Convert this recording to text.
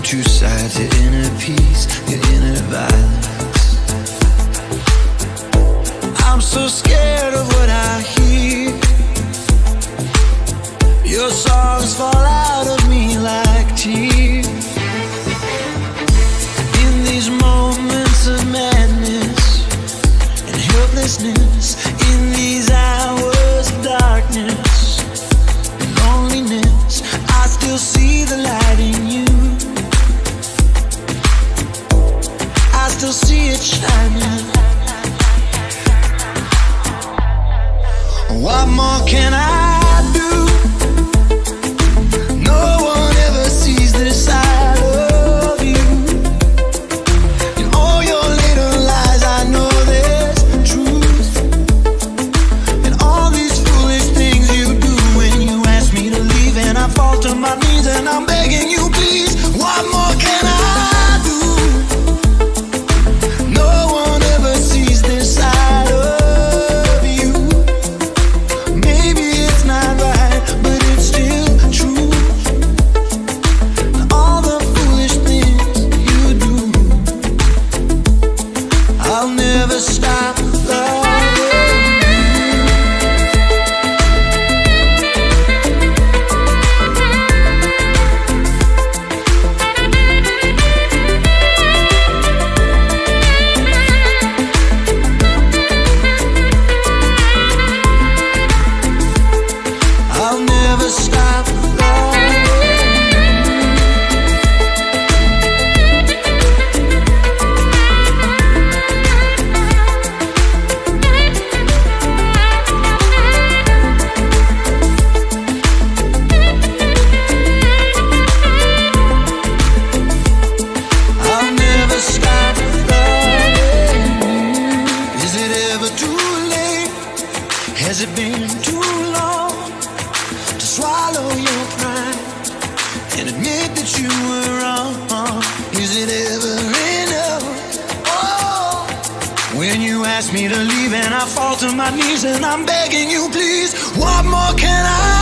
two sides, your inner peace, your inner violence. I'm so scared of what I hear. Your songs fall out of me like tears. In these moments of madness and helplessness, in these hours of darkness and loneliness, I still see the light in you. I still see it shining. What more can I do? No one ever sees this side of you. In all your little lies, I know there's truth. And all these foolish things you do when you ask me to leave, and I fall to my knees and I'm begging you, please. What more can I do? No one ever sees this side of you. Maybe it's not right, but it's still true. All the foolish things you do, I'll never stop loving you. I'll never stop loving you. I'll never stop loving you. Is it ever too late? Has it been too long to swallow your pride and admit that you were wrong? Is it ever enough? Oh, when you ask me to leave and I fall to my knees and I'm begging you, please. What more can I